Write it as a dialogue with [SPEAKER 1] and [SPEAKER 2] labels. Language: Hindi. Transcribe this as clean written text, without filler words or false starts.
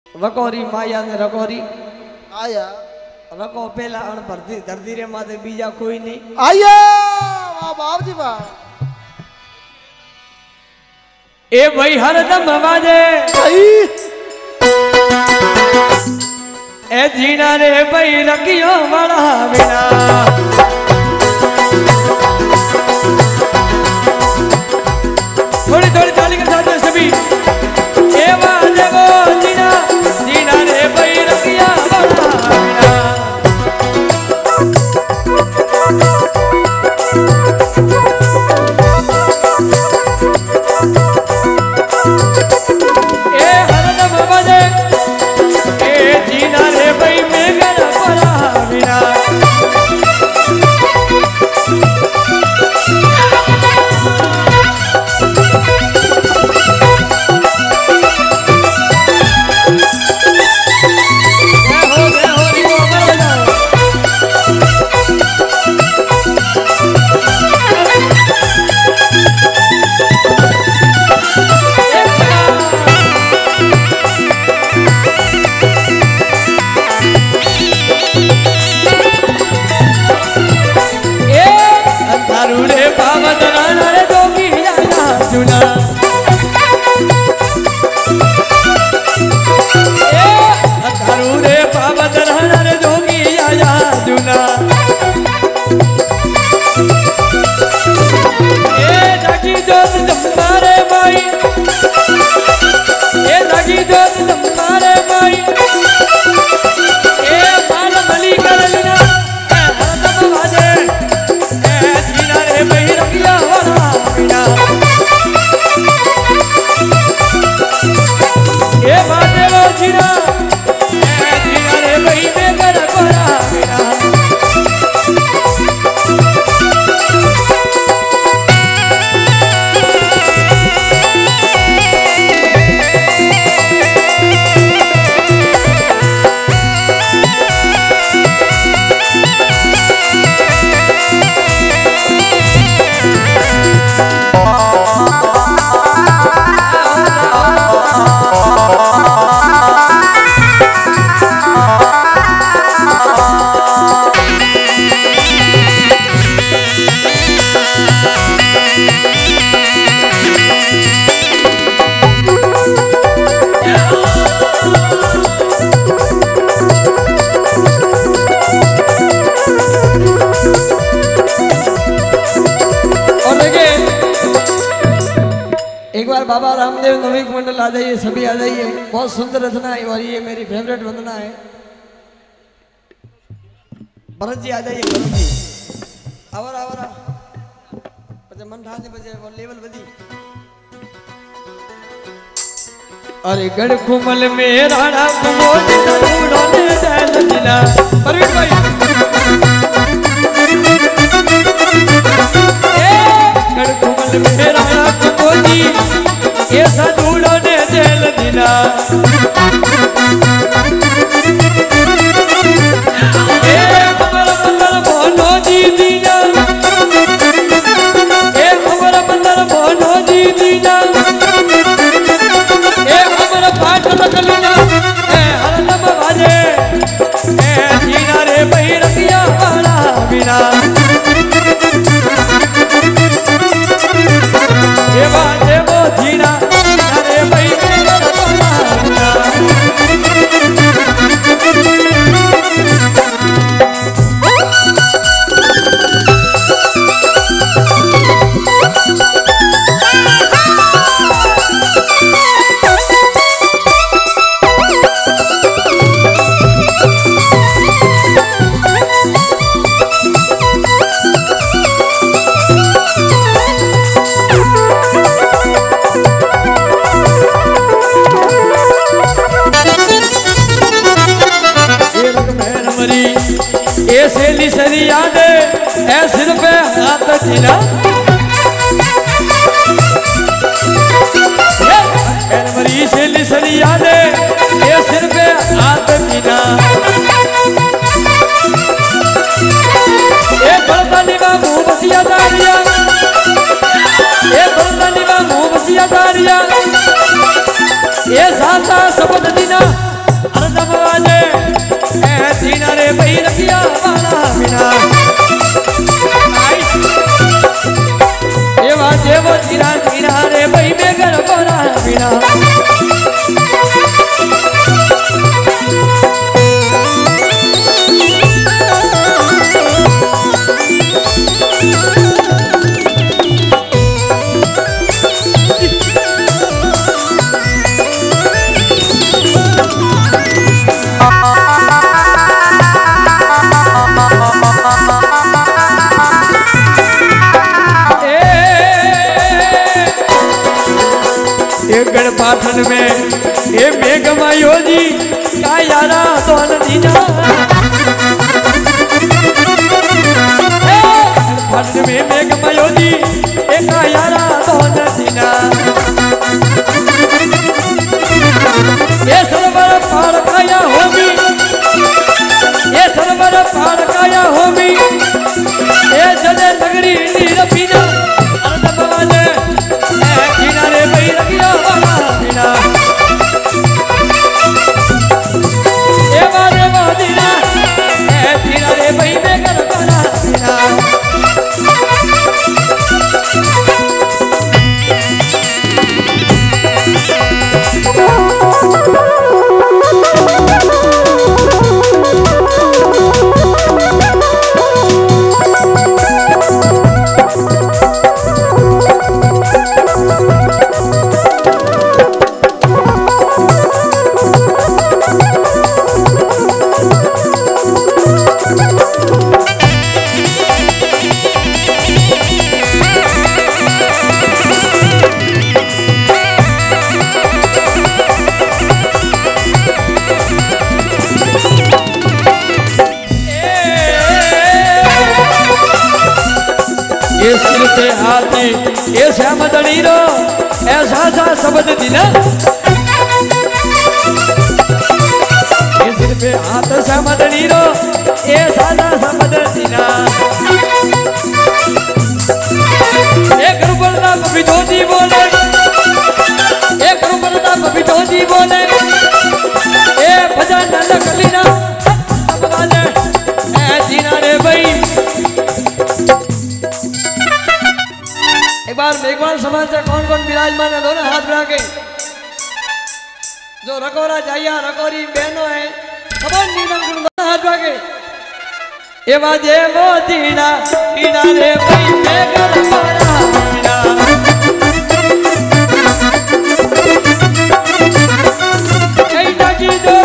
[SPEAKER 1] रकोरी माया ने रकोरी
[SPEAKER 2] आया
[SPEAKER 1] रको पहला अण भरती धरती रे माते बीजा कोई नहीं
[SPEAKER 2] आया वाह बाप जी वाह
[SPEAKER 1] ए भाई हरदम बाजे ए जीना रे भाई रखियो बड़ा बिना थोड़ी थोड़ी ताली के साथ में सभी ए बाजे वो जीना जीना रे भाई रखिया बड़ा बिना बाबा रामदेव नवीक मंडल आ जाइए सभी आ जाइए बहुत सुंदर रचना है और ये मेरी फेवरेट वंदना है भरत जी आ जाइए भरत जी आवरा आवरा बजे मन ठाने बजे वो लेवल बदी अरे गढ़ कुमल में राणा प्रमोद उड़ो ने दल जिला परवीन भाई गढ़ कुमल में राणा प्रमोद जी ये सदूड़ो ने जेल दिला ए हमारा बंदर बोलो जी दीना ए हमारा बंदर बोलो जी दीना ए हमारा पाठ लगलना ए हरदम बाजे ए जीना रे भाई रखिया वाला बिना ए बाजे वो जीना ऐसे सरी याद है सिर पे हाथ जीना मरी से सरी याद है सिर पे हाथ जीना एक बरदानी में मुंह बसिया दारिया एक बरदानी में मुंह बसिया दारिया ये साता शब्द दीना पाठन में ये मेघ मायो जी का यारा दोन दीना पाठन में मेघ मायो जी एक यारा दोन दीना ये सरवर पाड़ काया होगी ये सरवर पाड़ काया होगी ये जले नगरी नीर पीना अरद बवाले किनारे बही रखिया वाला पीना ये वाले वादीना किनारे बही में कर वाला पीना ये श्याम दणीरो ऐसा सा शब्द दिना ये सिर पे हाथ श्याम दणीरो ऐसा सा शब्द दिना एक रुपया पपीतोजी बोले एक रुपया पपीतोजी बोले ए भजन लकलीना सब वाले ए जीना रे भाई मेघवाल समाज से कौन कौन विराजमान है दोनों हाथ बढ़ा के जो रकोरा जाइया रकोरी बहनों है सब दोनों हाथ बढ़ा के ये बाजे वो दीना दीना रे भाई मेघर पारा दीना कई लगी जो